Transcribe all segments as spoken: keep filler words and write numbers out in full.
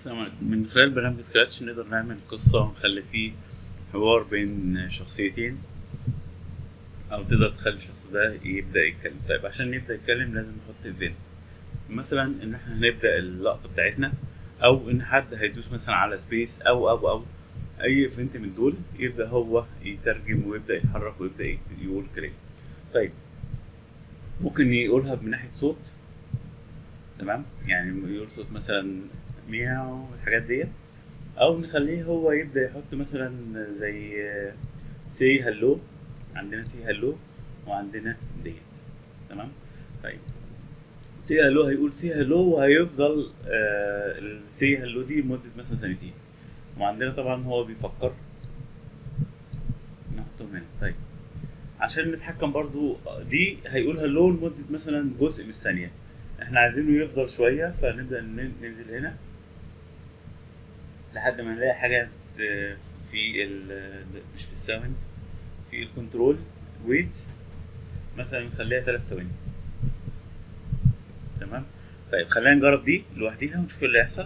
السلام عليكم. من خلال برنامج سكراتش نقدر نعمل قصة ونخلي فيه حوار بين شخصيتين، أو تقدر تخلي الشخص ده يبدأ يتكلم. طيب عشان يبدأ يتكلم لازم نحط ايفنت، مثلا إن احنا هنبدأ اللقطة بتاعتنا، أو إن حد هيدوس مثلا على سبيس أو أو أو أي ايفنت من دول يبدأ هو يترجم ويبدأ يتحرك ويبدأ يقول كلام. طيب ممكن يقولها من ناحية صوت، تمام، يعني يقول صوت مثلا مياو الحاجات ديت، او نخليه هو يبدا يحط مثلا زي سي هلو. عندنا سي هلو وعندنا ديت، تمام. طيب سي هلو هيقول سي هلو وهيفضل السي هلو دي لمده مثلا سنتين، وعندنا طبعا هو بيفكر نحطهم هنا. طيب عشان نتحكم برضو دي هيقول هلو لمده مثلا جزء من الثانيه، احنا عايزينه يفضل شويه، فنبدا ننزل هنا لحد ما نلاقي حاجه في ال مش في الساوند، في الكنترول ويت مثلا نخليها ثلاث ثواني، تمام. طيب خلينا نجرب دي لوحديها ونشوف ايه اللي هيحصل.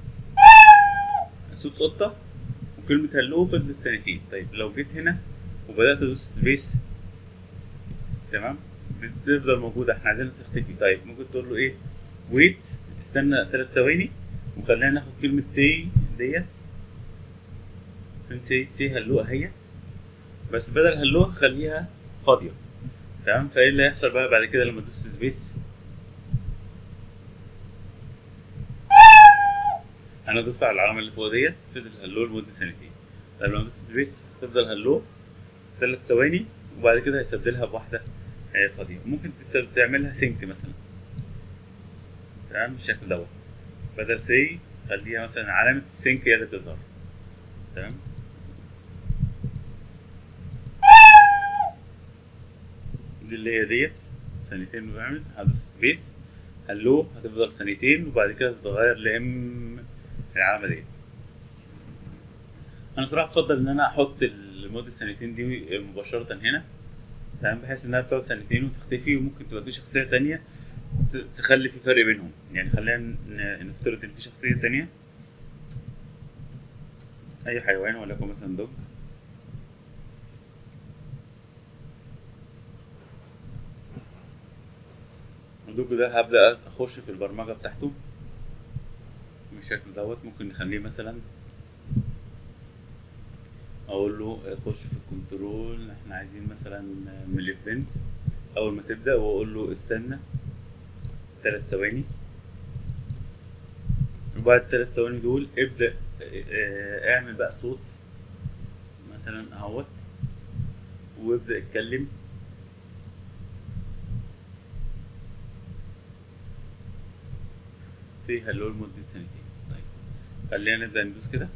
صوت قطة وكلمة هلو فضلت ثانيتين. طيب لو جيت هنا وبدأت ادوس سبيس، تمام، بتفضل موجودة، احنا عايزينها تختفي. طيب ممكن تقول له ايه، ويت، استنى ثلاث ثواني، وخلينا ناخد كلمة سي ديت. فين سي؟ سي هلو اهيت، بس بدل هلو خليها فاضية، تمام. فايه اللي هيحصل بقى بعد كده لما تدوس سبيس؟ انا دوست على العلامه اللي فوق ديت، فضل هلو لمده سنتين. طيب لما دوست سبيس تفضل هلو ثلاث ثواني، وبعد كده هيستبدلها بواحده فاضيه. ممكن تعملها سينك مثلا، تمام، بالشكل دوت. بدل سي خليها مثلا علامه السينك هي اللي تظهر، تمام. دي اللي هي ديت ثانيتين، بعمل هدوس سبيس هلو هتفضل ثانيتين، وبعد كده تتغير لام العلامه ديت. انا صراحه بفضل ان انا احط لمده سنتين دي مباشره هنا، تمام، بحيث انها بتقعد سنتين وتختفي، وممكن تبقى في شخصيه تانية تخلي في فرق بينهم. يعني خلينا نفترض ان في شخصيه تانية، اي حيوان وليكن مثلا دوج، الدوج ده هبدا اخش في البرمجه بتاعته بالشكل دوت. ممكن نخليه مثلا اقول له خش في الكنترول، احنا عايزين مثلا من الايفنت اول ما تبدا، واقول له استنى ثلاث ثواني، وبعد الثلاث ثواني دول ابدا اعمل بقى صوت مثلا اهوت، وابدا اتكلم. سي هلو لمده سنتين. طيب خلينا نبدا ندوس كده،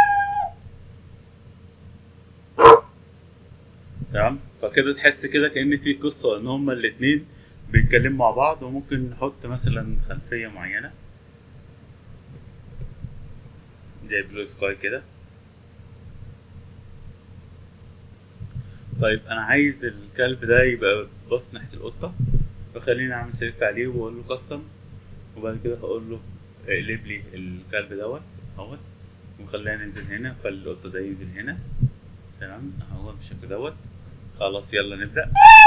تمام. فكده تحس كده كأن في قصة ان هما الاتنين بيتكلموا مع بعض. وممكن نحط مثلا خلفية معينة زي بلو سكاي كده. طيب انا عايز الكلب ده يبقى باص ناحية القطة، فخليني اعمل سيلكت عليه واقول له كاستم، وبعد كده هقول له اقلب لي الكلب دوت اهوت، وخلينا ننزل هنا، خلي القطة ده ينزل هنا، تمام، اهوت بالشكل دوت. خلاص يلا نبدأ.